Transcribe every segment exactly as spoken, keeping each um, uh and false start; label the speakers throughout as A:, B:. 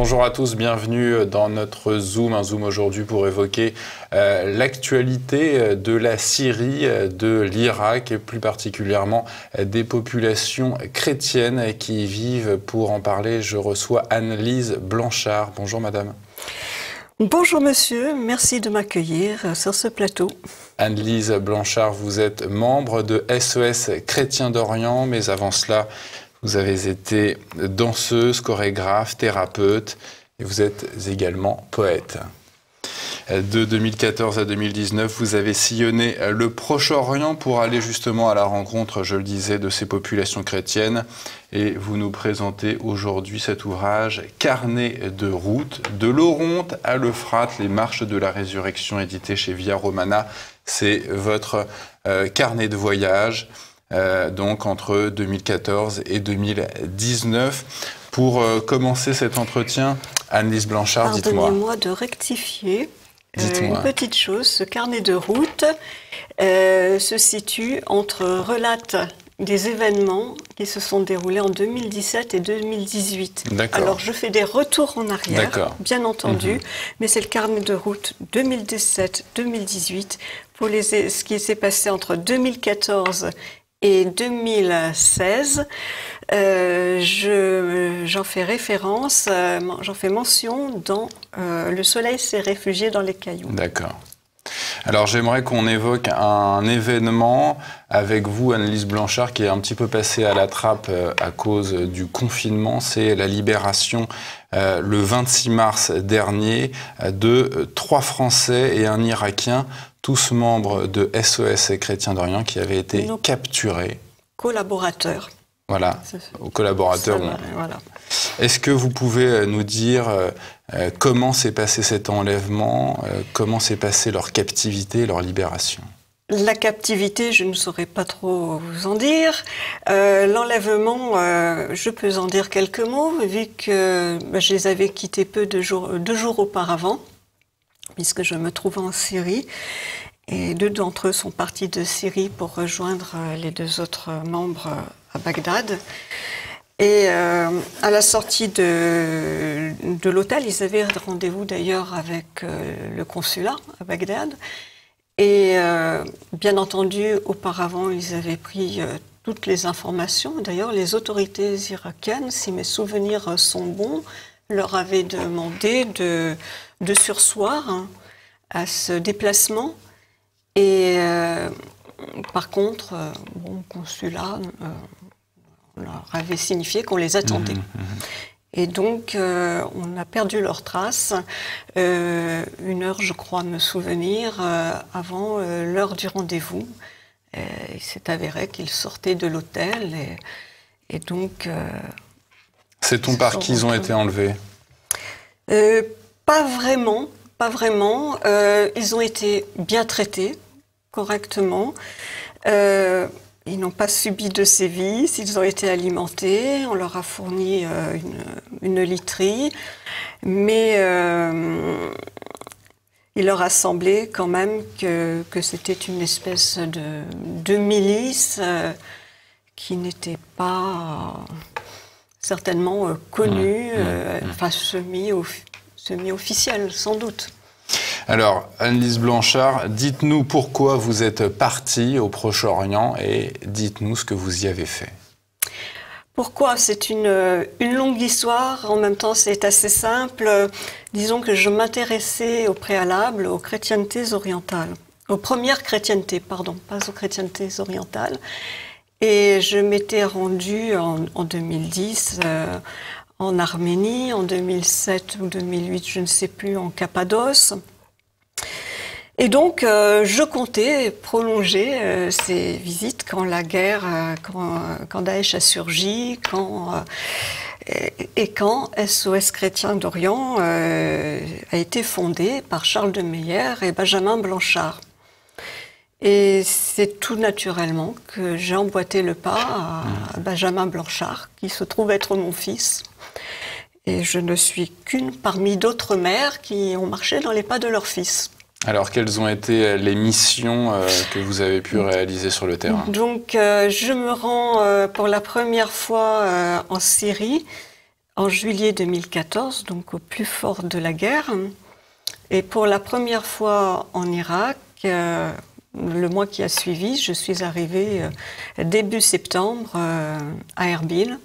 A: Bonjour à tous, bienvenue dans notre Zoom, un Zoom aujourd'hui pour évoquer euh, l'actualité de la Syrie, de l'Irak et plus particulièrement des populations chrétiennes qui y vivent. Pour en parler, je reçois Anne-Lise Blanchard. Bonjour madame.
B: Bonjour monsieur, merci de m'accueillir sur ce plateau.
A: Anne-Lise Blanchard, vous êtes membre de S O S Chrétiens d'Orient, mais avant cela, vous avez été danseuse, chorégraphe, thérapeute et vous êtes également poète. De deux mille quatorze à deux mille dix-neuf, vous avez sillonné le Proche-Orient pour aller justement à la rencontre, je le disais, de ces populations chrétiennes. Et vous nous présentez aujourd'hui cet ouvrage « Carnet de route, de l'Oronte à l'Euphrate, les marches de la résurrection » édité chez Via Romana. C'est votre euh, carnet de voyage, euh, donc entre deux mille quatorze et deux mille dix-neuf. Pour euh, commencer cet entretien, Anne-Lise Blanchard, dites-moi.
B: Pardonnez-moi de rectifier. Euh, une petite chose, ce carnet de route euh, se situe entre relates des événements qui se sont déroulés en deux mille dix-sept et deux mille dix-huit. Alors je fais des retours en arrière, bien entendu, mmh. mais c'est le carnet de route deux mille dix-sept deux mille dix-huit pour les, ce qui s'est passé entre deux mille quatorze et deux mille seize. Euh, je, j'en fais référence, euh, j'en fais mention dans euh, Le soleil s'est réfugié dans les cailloux.
A: D'accord. Alors j'aimerais qu'on évoque un événement avec vous, Anne-Lise Blanchard, qui est un petit peu passé à la trappe euh, à cause du confinement. C'est la libération euh, le vingt-six mars dernier euh, de trois Français et un Irakien, tous membres de S O S Chrétiens d'Orient, qui avaient été Nos capturés.
B: Collaborateurs.
A: Voilà, aux collaborateurs.
B: Va, voilà.
A: Est-ce que vous pouvez nous dire euh, comment s'est passé cet enlèvement, euh, comment s'est passée leur captivité, leur libération?
B: La captivité, je ne saurais pas trop vous en dire. Euh, L'enlèvement, euh, je peux en dire quelques mots, vu que bah, je les avais quittés peu de jours, deux jours auparavant, puisque je me trouve en Syrie. Et deux d'entre eux sont partis de Syrie pour rejoindre les deux autres membres à Bagdad. Et euh, à la sortie de, de l'hôtel, ils avaient rendez-vous d'ailleurs avec euh, le consulat à Bagdad. Et euh, bien entendu, auparavant, ils avaient pris euh, toutes les informations. D'ailleurs, les autorités irakiennes, si mes souvenirs sont bons, leur avaient demandé de, de surseoir hein, à ce déplacement. Et euh, par contre, euh, bon, le consulat euh, on leur avait signifié qu'on les attendait. Mmh, mmh. Et donc, euh, on a perdu leurs traces, euh, une heure, je crois me souvenir, euh, avant euh, l'heure du rendez-vous. Et il s'est avéré qu'ils sortaient de l'hôtel. Et, et donc... Euh,
A: Sait-on par qui ils ont été enlevés?
B: euh, Pas vraiment, pas vraiment. Euh, ils ont été bien traités, correctement. Euh, ils n'ont pas subi de sévices, ils ont été alimentés, on leur a fourni euh, une, une literie, mais euh, il leur a semblé quand même que, que c'était une espèce de, de milice euh, qui n'était pas euh, certainement euh, connue, mmh, mmh, euh, mmh. enfin semi-officielle sans doute.
A: Alors, Anne-Lise Blanchard, dites-nous pourquoi vous êtes partie au Proche-Orient et dites-nous ce que vous y avez fait.
B: Pourquoi? C'est une, une longue histoire, en même temps c'est assez simple. Disons que je m'intéressais au préalable aux chrétientés orientales, aux premières chrétientés, pardon, pas aux chrétientés orientales. Et je m'étais rendue en, en deux mille dix euh, en Arménie, en deux mille sept ou deux mille huit, je ne sais plus, en Cappadoce. Et donc, euh, je comptais prolonger euh, ces visites quand la guerre, euh, quand, quand Daesh a surgi, quand, euh, et, et quand S O S Chrétiens d'Orient euh, a été fondé par Charles de Meyer et Benjamin Blanchard. Et c'est tout naturellement que j'ai emboîté le pas à Benjamin Blanchard, qui se trouve être mon fils. Et je ne suis qu'une parmi d'autres mères qui ont marché dans les pas de leur fils.
A: Alors, quelles ont été les missions euh, que vous avez pu réaliser sur le terrain?
B: Donc, euh, je me rends euh, pour la première fois euh, en Syrie en juillet deux mille quatorze, donc au plus fort de la guerre. Et pour la première fois en Irak, euh, le mois qui a suivi, je suis arrivée euh, début septembre euh, à Erbil,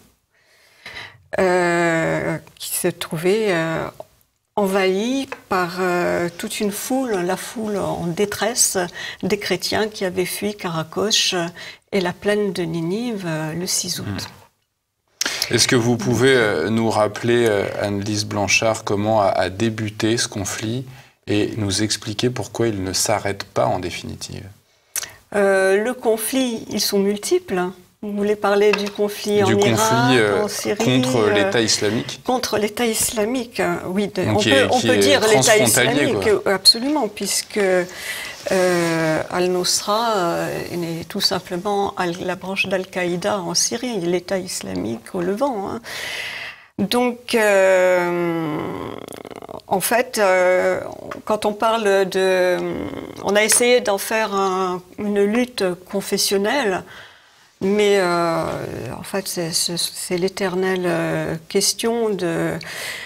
B: euh, qui se trouvait euh, envahi par euh, toute une foule, la foule en détresse des chrétiens qui avaient fui Karakosh et la plaine de Ninive euh, le six août.
A: Mmh. Est-ce que vous pouvez euh, nous rappeler, euh, Anne-Lise Blanchard, comment a, a débuté ce conflit et nous expliquer pourquoi il ne s'arrête pas en définitive?
B: euh, Le conflit, ils sont multiples. Vous voulez parler du conflit du en conflit, Irak, euh, en Syrie,
A: contre euh, l'État islamique?
B: Contre l'État islamique, oui. De, on
A: qui
B: peut,
A: est,
B: on peut dire l'État islamique,
A: quoi.
B: Absolument, puisque euh, Al-Nusra euh, est tout simplement la branche d'Al-Qaïda en Syrie, l'État islamique au Levant. Hein. Donc, euh, en fait, euh, quand on parle de... On a essayé d'en faire un, une lutte confessionnelle, mais euh, en fait, c'est l'éternelle euh, question de,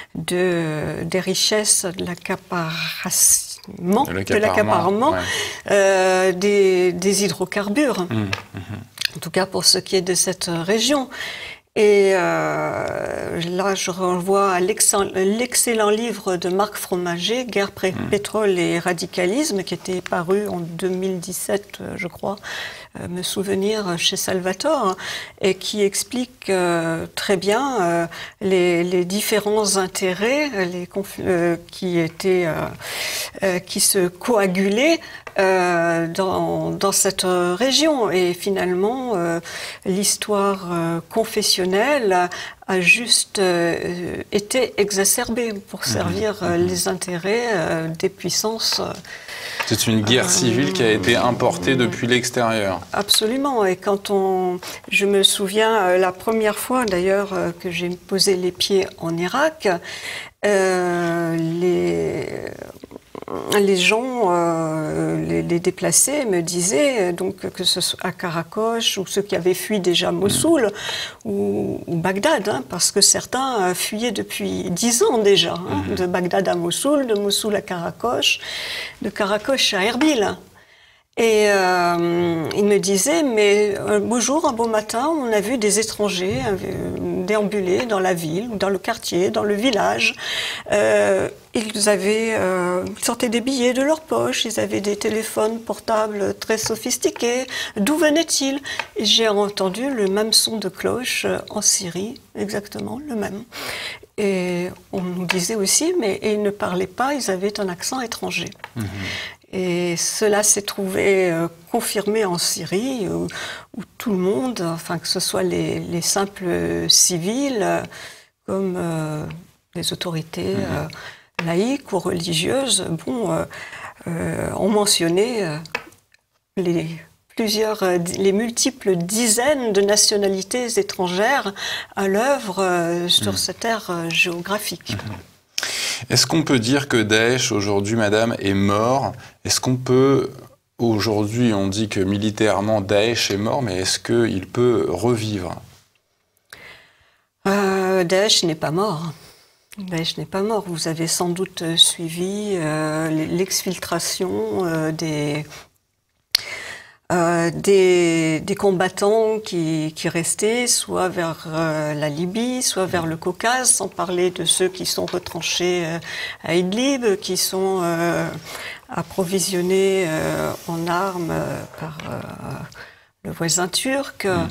B: de, des richesses, de l'accaparement, de l'accaparement ouais. euh, des, des hydrocarbures, mmh, mmh. en tout cas pour ce qui est de cette région. Et euh, là, je renvoie à l'excellent livre de Marc Fromager, Guerre, mmh. pétrole et radicalisme, qui était paru en deux mille dix-sept, je crois, euh, me souvenir, chez Salvatore, et qui explique euh, très bien euh, les, les différents intérêts les euh, qui étaient, euh, euh, qui se coagulaient Euh, dans, dans cette région. Et finalement, euh, l'histoire euh, confessionnelle a, a juste euh, été exacerbée pour servir euh, les intérêts euh, des puissances.
A: C'est une guerre civile euh, qui a été importée depuis l'extérieur.
B: Absolument. Et quand on... Je me souviens, euh, la première fois d'ailleurs euh, que j'ai posé les pieds en Irak, euh, les... Les gens, euh, les, les déplacés me disaient, donc, que ce soit à Karakosh ou ceux qui avaient fui déjà Mossoul mmh. ou, ou Bagdad, hein, parce que certains fuyaient depuis dix ans déjà, hein, mmh. de Bagdad à Mossoul, de Mossoul à Karakosh, de Karakosh à Erbil. Et euh, il me disait, mais un beau jour, un beau matin, on a vu des étrangers euh, déambuler dans la ville, dans le quartier, dans le village. Euh, ils avaient, euh, ils sortaient des billets de leur poche, ils avaient des téléphones portables très sophistiqués. D'où venaient-ils? J'ai entendu le même son de cloche en Syrie, exactement le même. Et on nous disait aussi, mais ils ne parlaient pas, ils avaient un accent étranger. Mmh. Et cela s'est trouvé euh, confirmé en Syrie, où, où tout le monde, enfin que ce soit les, les simples civils, euh, comme euh, les autorités mmh. euh, laïques ou religieuses, bon, euh, euh, ont mentionné euh, les plusieurs, euh, les multiples dizaines de nationalités étrangères à l'œuvre euh, sur mmh. cette aire euh, géographique. Mmh.
A: Est-ce qu'on peut dire que Daesh, aujourd'hui, madame, est mort? Est-ce qu'on peut, aujourd'hui, on dit que militairement, Daesh est mort, mais est-ce qu'il peut revivre?
B: euh, Daesh n'est pas mort. Daesh n'est pas mort. Vous avez sans doute suivi euh, l'exfiltration euh, des... Euh, des, des combattants qui, qui restaient soit vers euh, la Libye, soit vers le Caucase, sans parler de ceux qui sont retranchés euh, à Idlib, qui sont euh, approvisionnés euh, en armes euh, par euh, le voisin turc. Mm.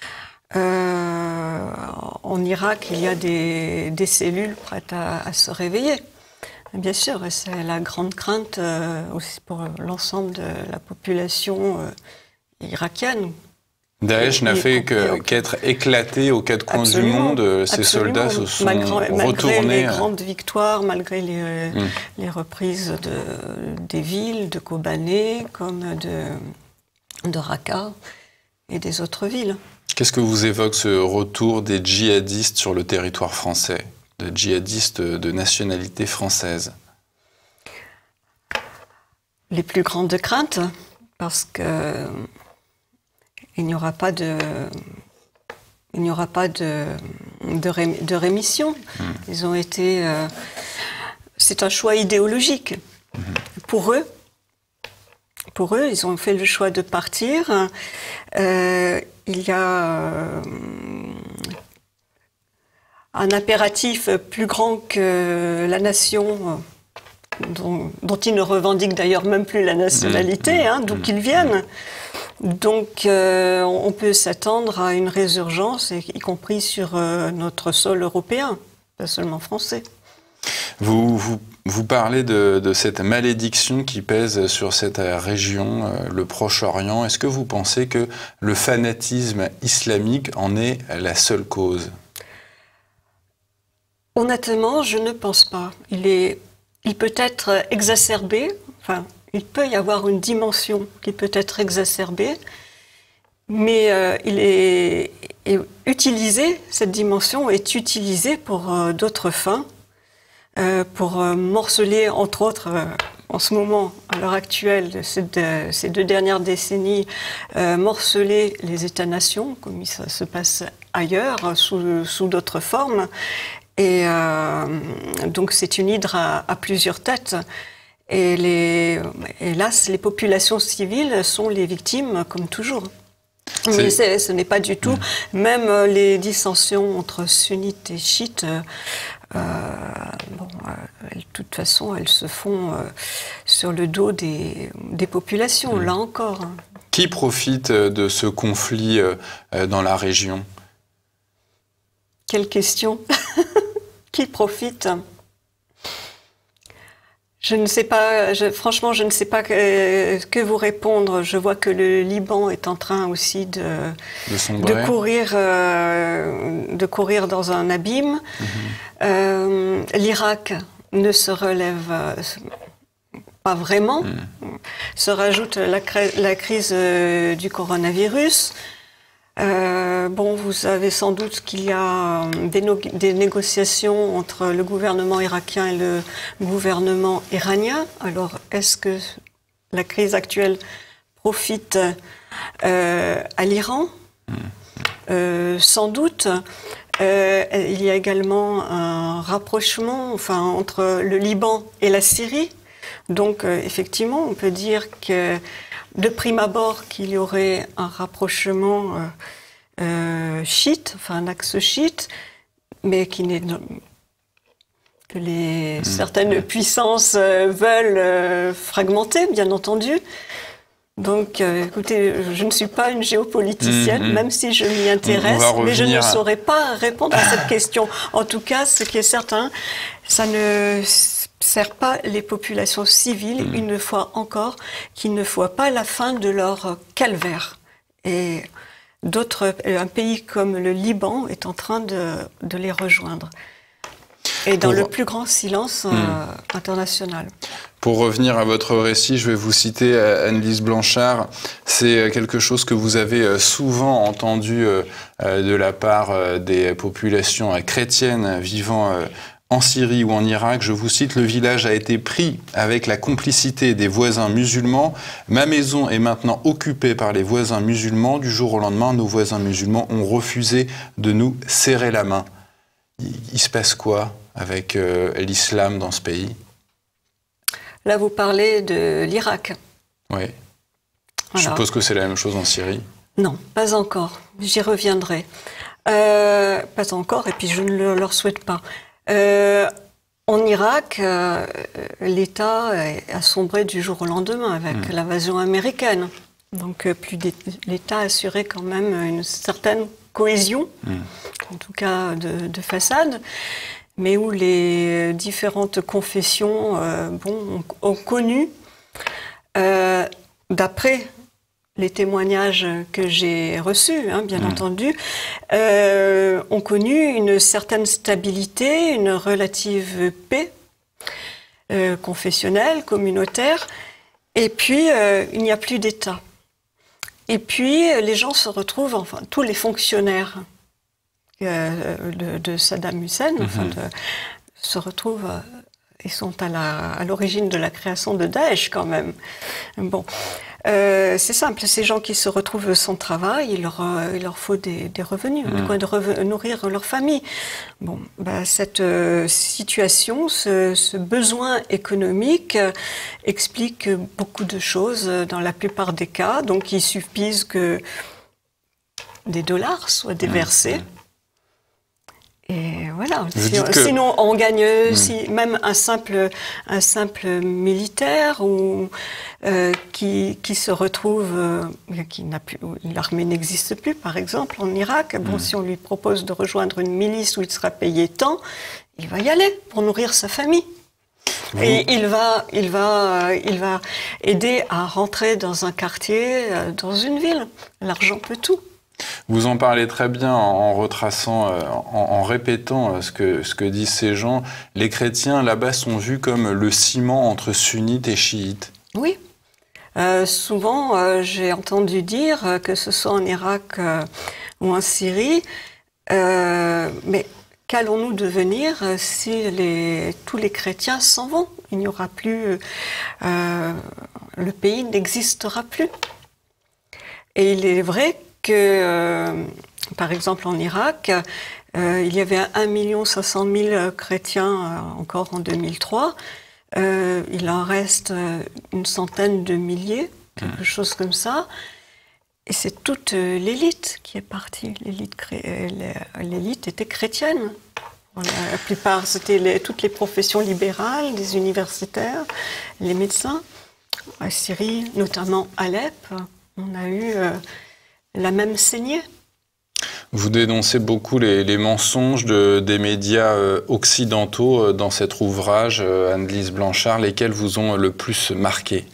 B: Euh, en Irak, il y a des, des cellules prêtes à, à se réveiller. Bien sûr, et c'est la grande crainte euh, aussi pour l'ensemble de la population euh, irakienne.
A: Daesh n'a fait que, qu'être éclaté aux quatre coins absolument, du monde. Ces soldats se sont
B: malgré,
A: retournés.
B: Malgré les grandes victoires, malgré les, mm. les reprises de, des villes, de Kobané, comme de, de Raqqa et des autres villes.
A: Qu'est-ce que vous évoque ce retour des djihadistes sur le territoire français, de djihadistes de nationalité française?
B: Les plus grandes craintes, parce que il n'y aura pas de il n'y aura pas de, de, ré, de rémission. Mmh. Ils ont été... Euh, c'est un choix idéologique. Mmh. Pour eux, pour eux, ils ont fait le choix de partir. Euh, il y a euh, un impératif plus grand que la nation, dont, dont ils ne revendiquent d'ailleurs même plus la nationalité, hein, d'où qu'ils viennent. Donc, euh, on peut s'attendre à une résurgence, y compris sur euh, notre sol européen, pas seulement français.
A: Vous, vous, vous parlez de, de cette malédiction qui pèse sur cette région, euh, le Proche-Orient. Est-ce que vous pensez que le fanatisme islamique en est la seule cause?
B: Honnêtement, je ne pense pas. Il est, il peut être exacerbé, enfin, il peut y avoir une dimension qui peut être exacerbée, mais euh, il est, est utilisé, cette dimension est utilisée pour euh, d'autres fins, euh, pour euh, morceler, entre autres, euh, en ce moment, à l'heure actuelle, ces deux, ces deux dernières décennies, euh, morceler les États-nations, comme ça se passe ailleurs, sous, sous d'autres formes. Et euh, donc c'est une hydre à, à plusieurs têtes. Et les, hélas, les populations civiles sont les victimes, comme toujours. Mais ce n'est pas du tout. Mmh. Même les dissensions entre sunnites et chiites, euh, bon, euh, de toute façon, elles se font euh, sur le dos des, des populations, mmh. là encore.
A: Qui profite de ce conflit euh, dans la région?
B: Quelle question. Qui profite? Je ne sais pas, je, franchement, je ne sais pas que, que vous répondre. Je vois que le Liban est en train aussi de,
A: de,
B: de, courir, euh, de courir dans un abîme. Mm-hmm. euh, L'Irak ne se relève euh, pas vraiment. Mm. Se rajoute la, la crise euh, du coronavirus. Euh, bon, vous savez sans doute qu'il y a des, no des négociations entre le gouvernement irakien et le gouvernement iranien. Alors, est-ce que la crise actuelle profite euh, à l'Iran? euh, Sans doute. Euh, il y a également un rapprochement, enfin, entre le Liban et la Syrie. Donc, euh, effectivement, on peut dire que de prime abord qu'il y aurait un rapprochement euh, euh, chiite, enfin un axe chiite, mais qui n'est que les mmh. certaines puissances euh, veulent euh, fragmenter, bien entendu. Donc, euh, écoutez, je ne suis pas une géopoliticienne, mmh. même si je m'y intéresse, mais je ne saurais pas répondre à cette question. En tout cas, ce qui est certain, ça ne sert pas les populations civiles, mmh. une fois encore, qui ne voient pas la fin de leur calvaire. Et d'autres, un pays comme le Liban est en train de, de les rejoindre. Et dans Pour... le plus grand silence mmh. euh, international.
A: Pour revenir à votre récit, je vais vous citer Anne-Lise Blanchard. C'est quelque chose que vous avez souvent entendu de la part des populations chrétiennes vivant en Syrie ou en Irak. Je vous cite, « Le village a été pris avec la complicité des voisins musulmans. Ma maison est maintenant occupée par les voisins musulmans. Du jour au lendemain, nos voisins musulmans ont refusé de nous serrer la main. » Il se passe quoi avec euh, l'islam dans ce pays?
B: Là, vous parlez de l'Irak.
A: Oui. Voilà. Je suppose que c'est la même chose en Syrie.
B: Non, pas encore. J'y reviendrai. Euh, pas encore, et puis je ne le, leur souhaite pas. Euh, en Irak, euh, l'État a sombré du jour au lendemain avec mmh. l'invasion américaine. Donc, plus l'État assurait quand même une certaine cohésion, mmh. en tout cas de, de façade, mais où les différentes confessions euh, bon, ont, ont connu, euh, d'après les témoignages que j'ai reçus, hein, bien mmh. entendu, euh, ont connu une certaine stabilité, une relative paix euh, confessionnelle, communautaire, et puis euh, il n'y a plus d'État. Et puis les gens se retrouvent, enfin tous les fonctionnaires euh, de, de Saddam Hussein, mmh. enfin, de, se retrouvent ils sont à la, à l'origine de la création de Daesh quand même. Bon. Euh, c'est simple, ces gens qui se retrouvent sans travail, il leur, euh, il leur faut des, des revenus, mmh. de quoi de reven- nourrir leur famille. Bon, bah, cette euh, situation, ce, ce besoin économique euh, explique beaucoup de choses euh, dans la plupart des cas. Donc, il suffise que des dollars soient déversés. Mmh. Et voilà. Si, que... Sinon, on gagne mmh. si, même un simple, un simple militaire ou euh, qui, qui se retrouve, euh, qui n'a plus, l'armée n'existe plus, par exemple, en Irak. Bon, mmh. si on lui propose de rejoindre une milice où il sera payé tant, il va y aller pour nourrir sa famille. Mmh. Et il va, il va, il va aider à rentrer dans un quartier, dans une ville. L'argent peut tout.
A: Vous en parlez très bien en retraçant, en, en répétant ce que, ce que disent ces gens. Les chrétiens là-bas sont vus comme le ciment entre sunnites et chiites.
B: Oui. Euh, souvent, euh, j'ai entendu dire, euh, que ce soit en Irak euh, ou en Syrie, euh, mais qu'allons-nous devenir si les, tous les chrétiens s'en vont? Il n'y aura plus... Euh, le pays n'existera plus. Et il est vrai que, euh, par exemple, en Irak, euh, il y avait un million cinq cent mille chrétiens euh, encore en deux mille trois. Euh, il en reste une centaine de milliers, quelque mmh. chose comme ça. Et c'est toute l'élite qui est partie. L'élite, l'élite était chrétienne. Voilà, la plupart, c'était les, toutes les professions libérales, des universitaires, les médecins. En Syrie, notamment Alep, on a eu... Euh, la même saignée.
A: Vous dénoncez beaucoup les, les mensonges de, des médias euh, occidentaux euh, dans cet ouvrage, euh, Anne-Lise Blanchard, lesquels vous ont le plus marqué?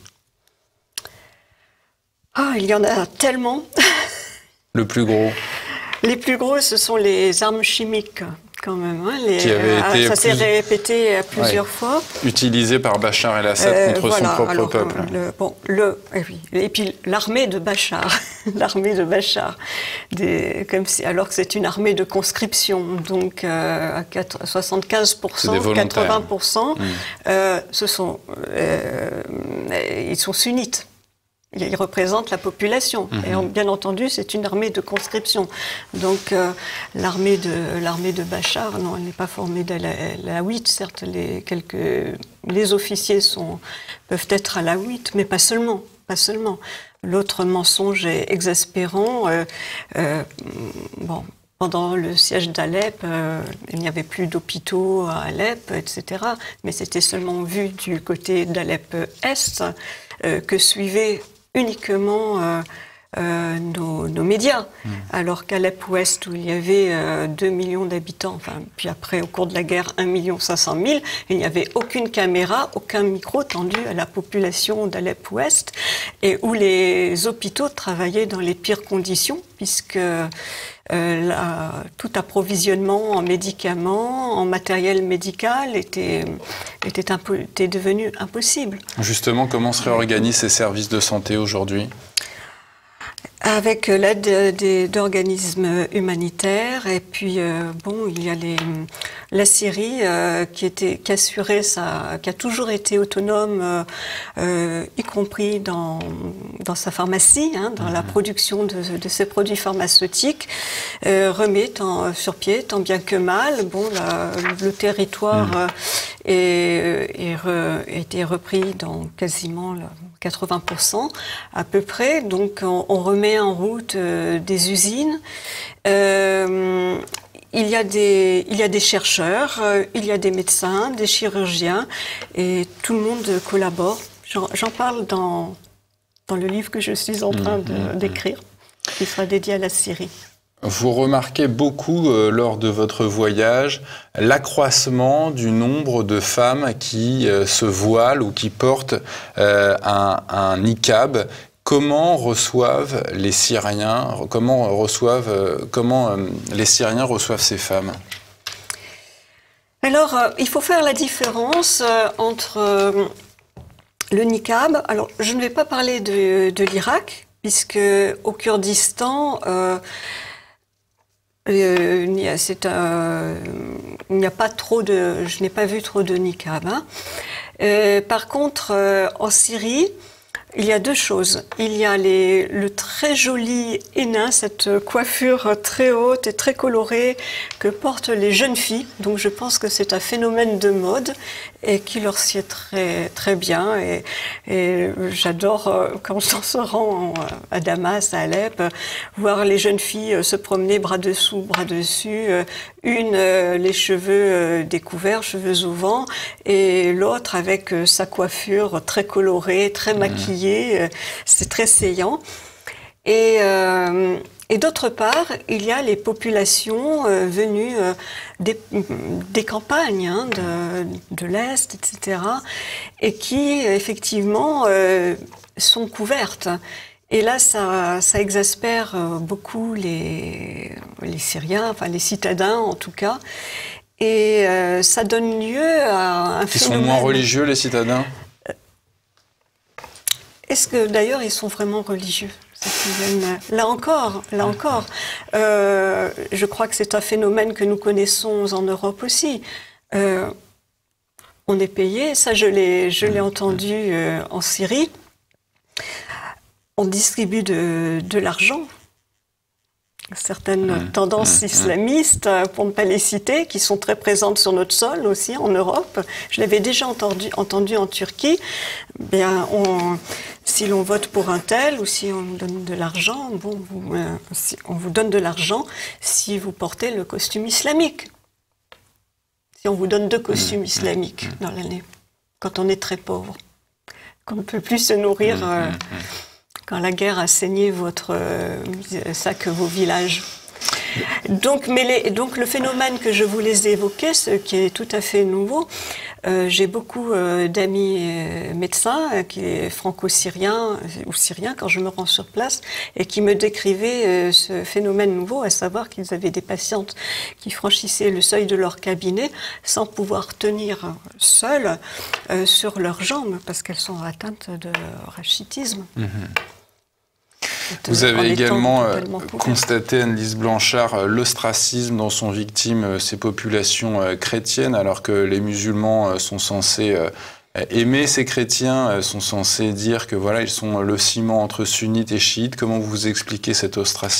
B: Ah, il y en a tellement.
A: Le plus gros?
B: Les plus gros, ce sont les armes chimiques. Quand même, hein, les,
A: qui avait été
B: ça s'est
A: plus...
B: répété plusieurs ouais. fois.
A: Utilisé par Bachar el-Assad euh, contre voilà, son propre alors, peuple.
B: Le, bon, le, et, oui. et puis l'armée de Bachar, l'armée de Bachar, des, comme si, alors que c'est une armée de conscription, donc euh, à soixante-quinze pour cent, quatre-vingts pour cent, mmh. euh, ce sont, euh, ils sont sunnites. Ils représentent la population. Mmh. Et bien entendu, c'est une armée de conscription. Donc, euh, l'armée de, l'armée de Bachar, non, elle n'est pas formée d'alaouites. Certes, les, quelques, les officiers sont, peuvent être alaouites, mais pas seulement. Pas seulement. L'autre mensonge est exaspérant. Euh, euh, bon, pendant le siège d'Alep, euh, il n'y avait plus d'hôpitaux à Alep, et cetera. Mais c'était seulement vu du côté d'Alep-Est euh, que suivaient uniquement euh, euh, nos, nos médias, mmh. alors qu'Alep-Ouest, où il y avait euh, deux millions d'habitants, enfin, puis après, au cours de la guerre, un million cinq cent mille, il n'y avait aucune caméra, aucun micro tendu à la population d'Alep-Ouest, et où les hôpitaux travaillaient dans les pires conditions, puisque euh, la, tout approvisionnement en médicaments, en matériel médical était, était, impo, était devenu impossible.
A: Justement, comment se réorganisent ces services de santé aujourd'hui ?
B: Avec l'aide d'organismes humanitaires, et puis euh, bon, il y a les, la Syrie euh, qui était, qui assurait sa, qui a toujours été autonome, euh, euh, y compris dans dans sa pharmacie, hein, dans mmh. la production de, de ses produits pharmaceutiques, euh, remet en, sur pied tant bien que mal. Bon, la, le territoire mmh. est, est re, été repris dans quasiment le quatre-vingts pour cent à peu près, donc on, on remet en route euh, des usines. Euh, il y a des, il y a des chercheurs, euh, il y a des médecins, des chirurgiens, et tout le monde collabore. J'en parle dans, dans le livre que je suis en train de, d'écrire, qui sera dédié à la Syrie.
A: Vous remarquez beaucoup, euh, lors de votre voyage, l'accroissement du nombre de femmes qui euh, se voilent ou qui portent euh, un, un niqab. Comment reçoivent les Syriens, comment reçoivent, euh, comment euh, les Syriens reçoivent ces femmes ?
B: Alors, euh, il faut faire la différence euh, entre euh, le niqab. Alors, je ne vais pas parler de, de l'Irak, puisque au Kurdistan, euh, Euh, il n'y a, c'est un, il n'y a pas trop de, je n'ai pas vu trop de niqab. Hein. Euh, par contre, euh, en Syrie, il y a deux choses. Il y a les, le très joli henna, cette coiffure très haute et très colorée que portent les jeunes filles. Donc je pense que c'est un phénomène de mode et qui leur sied très, très bien. Et, et j'adore, quand on se rend à Damas, à Alep, voir les jeunes filles se promener bras dessous, bras dessus. Une, les cheveux découverts, cheveux au vent, et l'autre avec sa coiffure très colorée, très maquillée. C'est très saillant. Et, euh, et d'autre part, il y a les populations euh, venues euh, des, des campagnes, hein, de, de l'Est, et cetera, et qui, effectivement, euh, sont couvertes. Et là, ça, ça exaspère beaucoup les, les Syriens, enfin les citadins en tout cas. Et euh, ça donne lieu à un
A: Ils
B: phénomène...
A: sont moins religieux, les citadins?
B: Est-ce que d'ailleurs ils sont vraiment religieux? Là encore, là encore, euh, je crois que c'est un phénomène que nous connaissons en Europe aussi. Euh, on est payé, ça je l'ai, je l'ai entendu euh, en Syrie. On distribue de, de l'argent. Certaines mmh, tendances mmh, islamistes, pour ne pas les citer, qui sont très présentes sur notre sol aussi en Europe. Je l'avais déjà entendu, entendu en Turquie. Bien, on, si l'on vote pour un tel ou si on donne de l'argent, bon, vous, euh, si on vous donne de l'argent si vous portez le costume islamique. Si on vous donne deux costumes mmh, islamiques mmh, dans l'année, quand on est très pauvre, qu'on ne peut plus se nourrir. Mmh, euh, mmh. Quand la guerre a saigné votre euh, sac, vos villages. Donc, mais les, donc le phénomène que je voulais évoquer, ce qui est tout à fait nouveau, euh, j'ai beaucoup euh, d'amis euh, médecins euh, qui est franco-syriens euh, ou syriens quand je me rends sur place et qui me décrivaient euh, ce phénomène nouveau, à savoir qu'ils avaient des patientes qui franchissaient le seuil de leur cabinet sans pouvoir tenir seules euh, sur leurs jambes parce qu'elles sont atteintes de rachitisme. Mmh.
A: Vous avez également constaté, Anne-Lise Blanchard, l'ostracisme dont sont victimes ces populations chrétiennes, alors que les musulmans sont censés aimer ces chrétiens, sont censés dire que voilà, ils sont le ciment entre sunnites et chiites. Comment vous expliquez cet ostracisme ?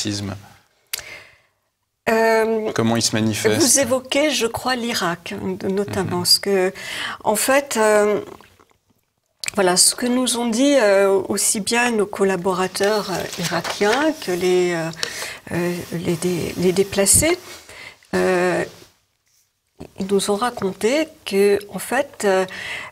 A: euh, Comment il se manifeste ?
B: Vous évoquez, je crois, l'Irak, notamment, mm-hmm. parce que, en fait... Euh, Voilà, ce que nous ont dit euh, aussi bien nos collaborateurs euh, irakiens que les, euh, euh, les, dé, les déplacés, euh, ils nous ont raconté que, en fait, euh,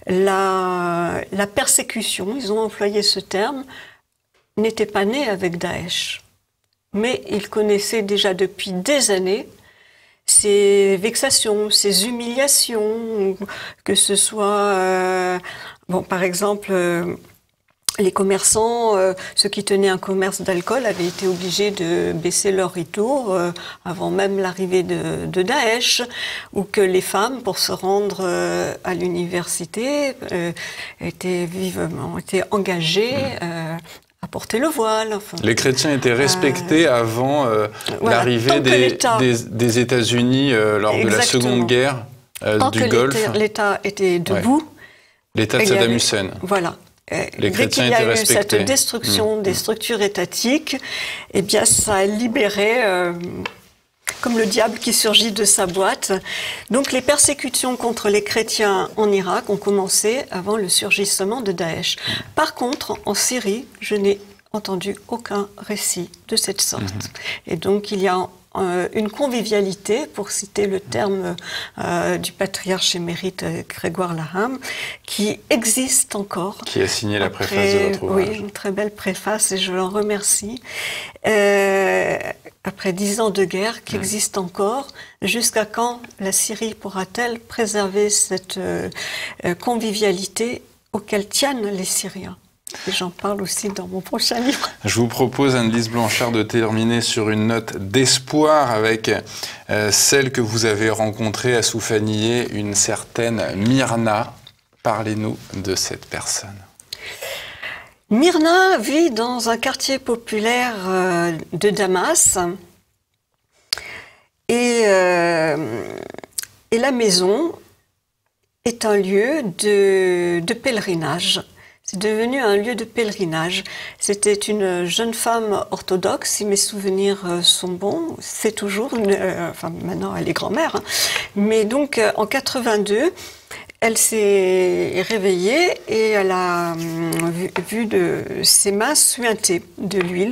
B: la, la persécution, ils ont employé ce terme, n'était pas née avec Daesh. Mais ils connaissaient déjà depuis des années ces vexations, ces humiliations, que ce soit... Euh, Bon, par exemple, euh, les commerçants, euh, ceux qui tenaient un commerce d'alcool, avaient été obligés de baisser leur rideau euh, avant même l'arrivée de, de Daesh, ou que les femmes, pour se rendre euh, à l'université, euh, étaient vivement étaient engagées euh, à porter le voile. Enfin,
A: les chrétiens étaient respectés euh, avant euh, voilà, l'arrivée des, des, des États-Unis euh, lors Exactement. de la Seconde Guerre euh,
B: tant
A: du
B: que
A: Golfe.
B: L'État était debout. Ouais.
A: L'État de Saddam Hussein.
B: Voilà.
A: Les
B: Dès qu'il y a eu
A: respectés.
B: cette destruction mmh. des structures étatiques, eh bien, ça a libéré, euh, comme le diable qui surgit de sa boîte. Donc, les persécutions contre les chrétiens en Irak ont commencé avant le surgissement de Daesh. Mmh. Par contre, en Syrie, je n'ai entendu aucun récit de cette sorte. Mmh. Et donc, il y a euh, une convivialité, pour citer le terme euh, du patriarche émérite Grégoire Laham, qui existe encore.
A: Qui a signé la après, préface de votre ouvrage.
B: Oui, une très belle préface et je l'en remercie. Euh, après dix ans de guerre, qui mmh. existe encore, jusqu'à quand la Syrie pourra-t-elle préserver cette euh, convivialité auquel tiennent les Syriens ? Et j'en parle aussi dans mon prochain livre.
A: Je vous propose, Anne-Lise Blanchard, de terminer sur une note d'espoir avec euh, celle que vous avez rencontrée à Soufanié, une certaine Myrna. Parlez-nous de cette personne.
B: Myrna vit dans un quartier populaire euh, de Damas. euh, et la maison est un lieu de, de pèlerinage. C'est devenu un lieu de pèlerinage. C'était une jeune femme orthodoxe, si mes souvenirs sont bons. C'est toujours, une, euh, enfin maintenant elle est grand-mère, hein. Mais donc euh, en quatre-vingt-deux, elle s'est réveillée et elle a euh, vu, vu de ses mains suinter de l'huile.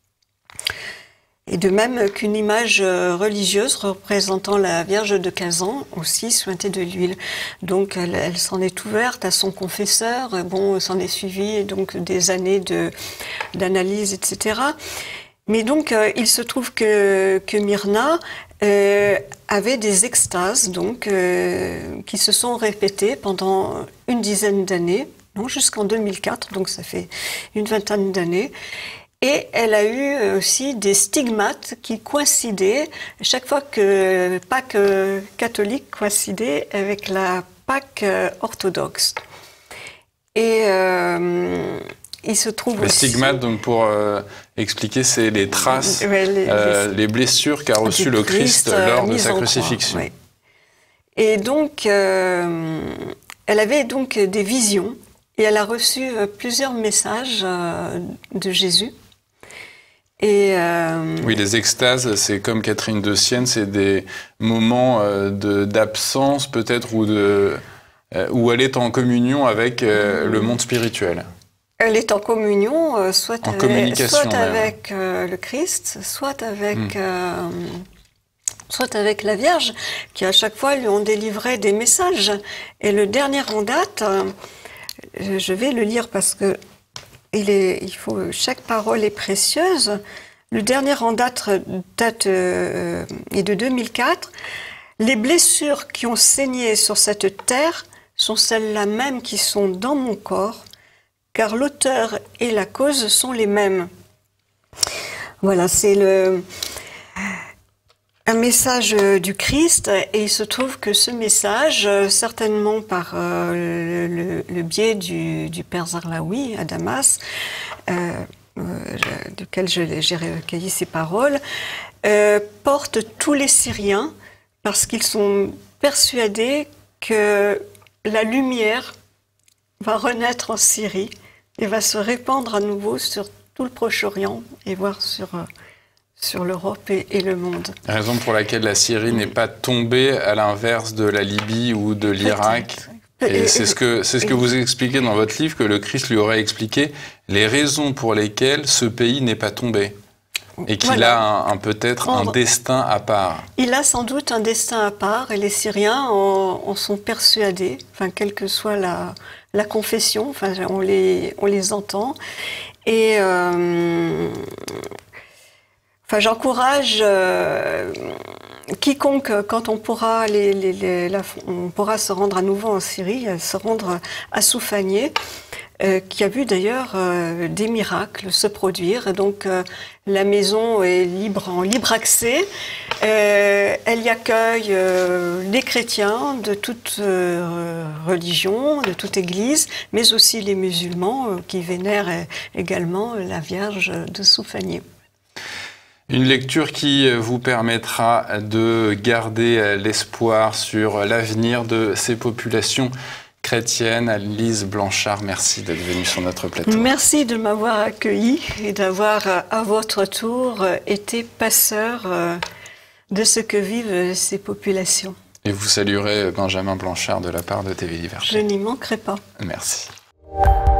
B: Et de même qu'une image religieuse représentant la Vierge de quinze ans aussi suintait de l'huile. Donc elle, elle s'en est ouverte à son confesseur. Bon, s'en est suivi donc des années de d'analyse, et cetera. Mais donc euh, il se trouve que que Myrna euh, avait des extases donc euh, qui se sont répétées pendant une dizaine d'années, non jusqu'en deux mille quatre, donc ça fait une vingtaine d'années. Et elle a eu aussi des stigmates qui coïncidaient chaque fois que Pâques catholique coïncidait avec la Pâques orthodoxe. Et euh, il se trouve
A: les
B: aussi...
A: stigmates, donc pour euh, expliquer, c'est les traces, ouais, les, euh, les, les blessures qu'a reçues le Christ, Christ lors de sa crucifixion.
B: Ouais. Et donc, euh, elle avait donc des visions et elle a reçu plusieurs messages euh, de Jésus. Et euh...
A: Oui, les extases, c'est comme Catherine de Sienne, c'est des moments euh, de, d'absence peut-être ou de, euh, où elle est en communion avec euh, mmh. le monde spirituel.
B: Elle est en communion, euh, soit
A: en
B: avec,
A: communication,
B: soit avec euh, le Christ, soit avec, mmh. euh, soit avec la Vierge, qui à chaque fois lui ont délivré des messages. Et le dernier en date, euh, je vais le lire parce que Il, est, il faut, chaque parole est précieuse. Le dernier en date, date euh, est de deux mille quatre. Les blessures qui ont saigné sur cette terre sont celles-là même qui sont dans mon corps, car l'auteur et la cause sont les mêmes. Voilà, c'est le, un message du Christ, et il se trouve que ce message, certainement par euh, le, le biais du, du père Zarlaoui à Damas, euh, euh, duquel j'ai recueilli ces paroles, euh, porte tous les Syriens parce qu'ils sont persuadés que la lumière va renaître en Syrie et va se répandre à nouveau sur tout le Proche-Orient et voire sur... Euh, sur l'Europe et, et le monde.
A: Raison pour laquelle la Syrie n'est pas tombée à l'inverse de la Libye ou de l'Irak. Et c'est ce que, c'est ce que vous expliquez dans votre livre, que le Christ lui aurait expliqué les raisons pour lesquelles ce pays n'est pas tombé. Et qu'il voilà. a un, un, peut-être un destin à part.
B: Il a sans doute un destin à part, et les Syriens en, en sont persuadés, enfin, quelle que soit la, la confession, enfin, on les, on les entend. Et... Euh, Enfin, j'encourage euh, quiconque, quand on pourra, les, les, les, la, on pourra se rendre à nouveau en Syrie, se rendre à Soufanié, euh, qui a vu d'ailleurs euh, des miracles se produire. Et donc, euh, la maison est libre, en libre accès. Euh, elle y accueille euh, les chrétiens de toute euh, religion, de toute église, mais aussi les musulmans euh, qui vénèrent également la Vierge de Soufanié.
A: Une lecture qui vous permettra de garder l'espoir sur l'avenir de ces populations chrétiennes. Lise Blanchard, merci d'être venue sur notre plateau.
B: Merci de m'avoir accueilli et d'avoir, à votre tour, été passeur de ce que vivent ces populations.
A: Et vous saluerez Benjamin Blanchard de la part de T V Liberté.
B: Je n'y manquerai pas.
A: Merci.